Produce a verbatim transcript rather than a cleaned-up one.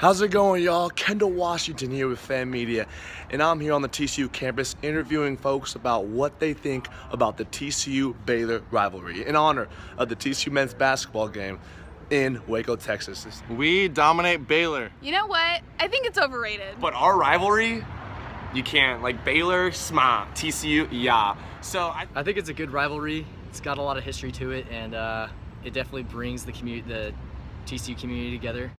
How's it going, y'all? Kendall Washington here with Fan Media, and I'm here on the T C U campus interviewing folks about what they think about the T C U Baylor rivalry in honor of the T C U men's basketball game in Waco, Texas. We dominate Baylor. You know what? I think it's overrated. But our rivalry, you can't. Like Baylor, sma, T C U, yeah. So I, I think it's a good rivalry. It's got a lot of history to it, and uh, it definitely brings the community, the T C U community together.